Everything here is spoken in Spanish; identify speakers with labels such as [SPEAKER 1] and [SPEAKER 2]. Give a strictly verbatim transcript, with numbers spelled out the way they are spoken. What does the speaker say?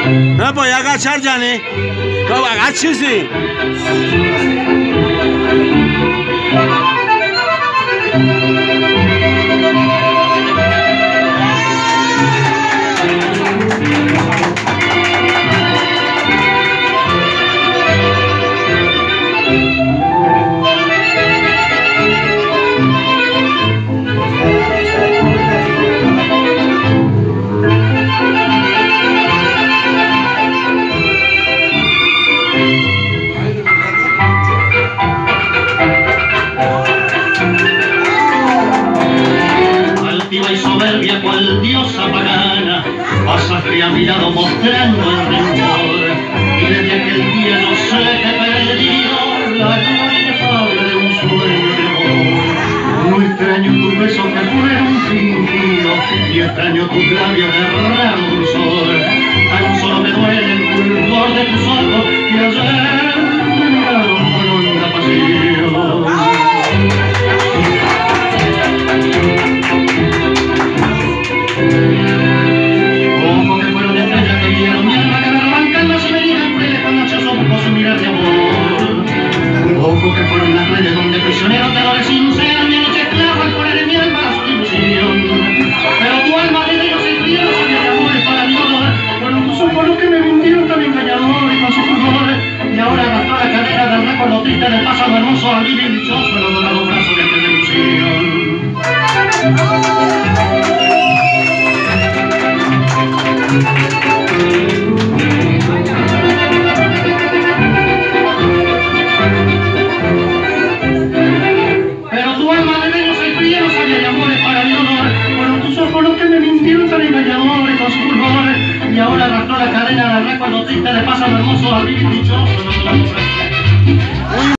[SPEAKER 1] No voy a agachar, Yane. No, agáchese.
[SPEAKER 2] Altiva y soberbia cual diosa pagana, pasaste a mi lado mostrando el rencor, y desde aquel día no sé qué he perdido la gloria inefable de un sueño de amor. No extraño tus besos que fueron fingidos, y extraño tus labios de raro dulzor. Tan solo me duele el fulgor de tus ojos que ayer me miraron con honda pasión. Ojos que fueron estrellas que vieron mi alma, que me roban calmas y me niegan crueles con noches ojos su mirar de amor. Ojos que fueron las redes donde prisioneros de dolores sinceros mi noche esclava al poner en mi alma su ilusión. Pero tu alma de ellos se frío sabía de amores para mi dolor. Fueron tus ojos los que me mintieron tan engañador y con su fulgor. Y ahora arrastró la cadena del recuerdo triste del pasado hermoso al vivir dichoso el adorado brazo de aquella ilusión. Pero tu alma de negro se fría, no sabía de amores para mi honor. Fueron tus ojos los que me mintieron tan engañadores con su fulgor. Y ahora arrastró la cadena del recuerdo triste del pasado hermoso al vivir dichoso el adorado brazo.